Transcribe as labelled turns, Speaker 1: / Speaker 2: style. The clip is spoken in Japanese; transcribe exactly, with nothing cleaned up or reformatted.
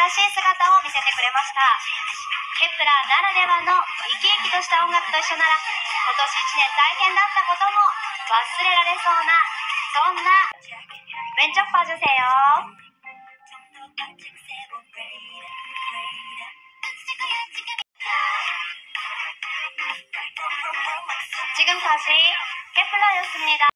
Speaker 1: しい姿を見せてくれました。ケプラーならではの生き生きとした音楽と一緒なら、今年いちねん大変だったことも忘れられそうな、そんな왼쪽봐주세요。지금다시 케플라였습니다.